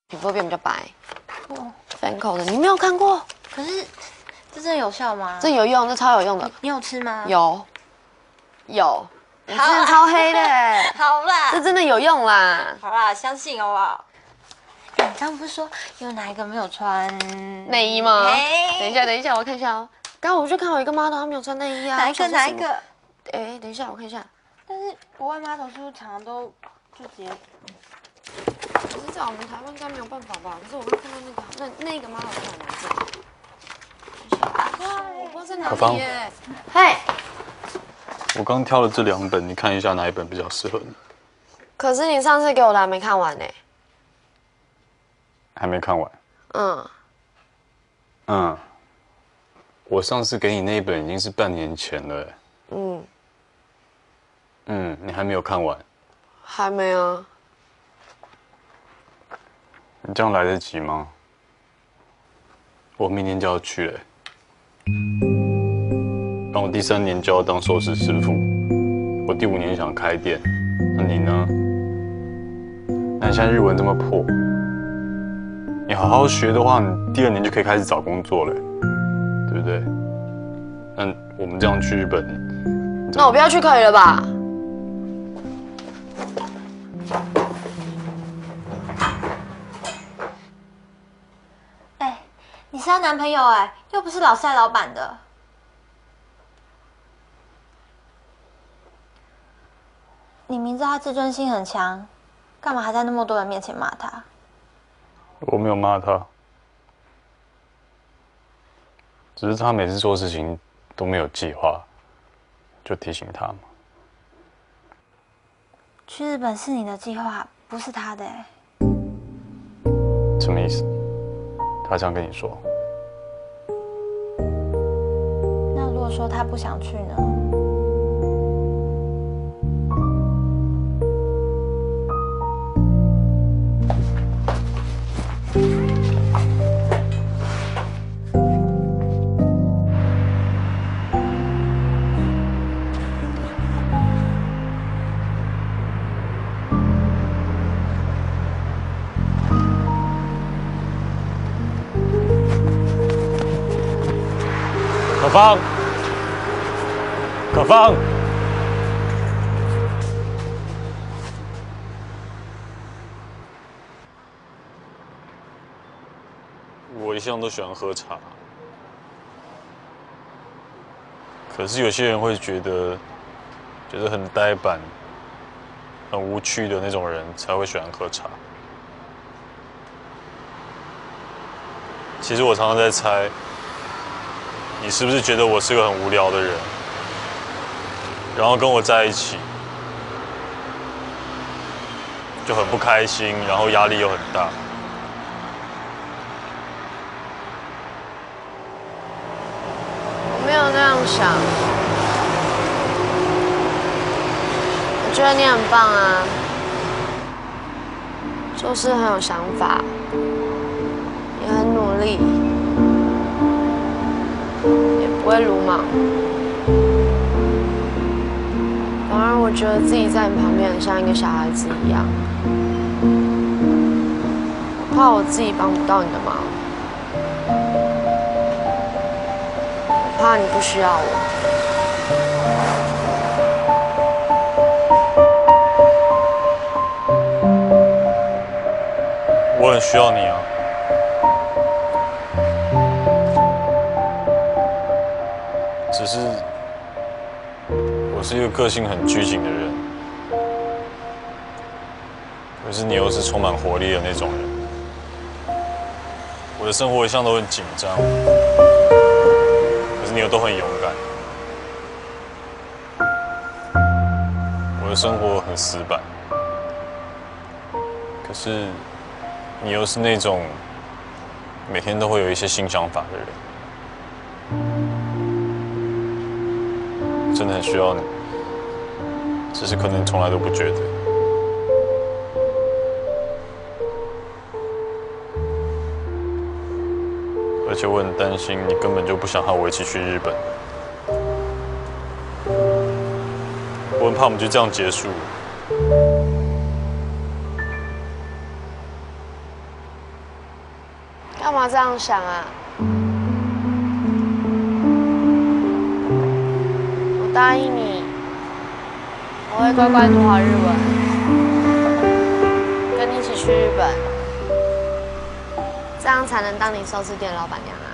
皮肤会变比较白。 哦 Fancl 的，你没有看过？ 可是这真的有效吗？ 这有用，这超有用的。 你有吃吗？ 有，我之前超黑的。 好啦， 这真的有用啦。 好啦，相信好不好？你刚刚不是说有哪一个没有穿内衣吗？ 嘿等一下，我看一下哦。刚刚我就看到一个 model， 他没有穿内衣啊。 哪一个？哪一个？ 哎，等一下，我看一下。 但是国外 model 是不是常常都就直接？ 可是在我们台湾应该没有办法吧？可是我刚看到那个 model 在哪里？我不知道在哪里耶。嘿， 我刚挑了这2本，你看一下哪一本比较适合你？ 可是你上次给我的还没看完呢。 还没看完。我上次给你那一本已经是半年前了。你还没有看完？ 还没啊。 你这样来得及吗？我明年就要去了。然后我第3年就要当寿司师傅，我第5年想开店。那你呢？那你现在日文这么破，你好好学的话，你第2年就可以开始找工作了，对不对？那我们这样去日本， 那我不要去可以了吧？ 哎，你是她男朋友哎，又不是老赛老板的。你明知道他自尊心很强，干嘛还在那么多人面前骂他？ 我没有骂他，只是他每次做事情都没有计划，就提醒他嘛。 去日本是你的计划，不是他的哎。 什么意思？他这样跟你说？ 那如果说他不想去呢？ 可芳，我一向都喜欢喝茶，可是有些人会觉得很呆板、很无趣的那种人才会喜欢喝茶。其实我常常在猜，你是不是觉得我是个很无聊的人，然后跟我在一起就很不开心，然后压力又很大。 我没有那样想，我觉得你很棒啊，做事很有想法，也很努力，也不会鲁莽。反而我觉得自己在你旁边很像一个小孩子一样，我怕我自己帮不到你的忙，我怕你不需要我。 我很需要你啊，只是我是一个个性很拘谨的人，可是你又是充满活力的那种人。我的生活一向都很紧张，可是你又都很勇敢。我的生活很死板，可是你又是那种每天都会有一些新想法的人。真的很需要你，只是可能你从来都不觉得。而且我很担心你根本就不想和我一起去日本，我很怕我们就这样结束。 干嘛这样想啊？我答应你，我会乖乖读好日文，跟你一起去日本，这样才能当你寿司店老板娘啊。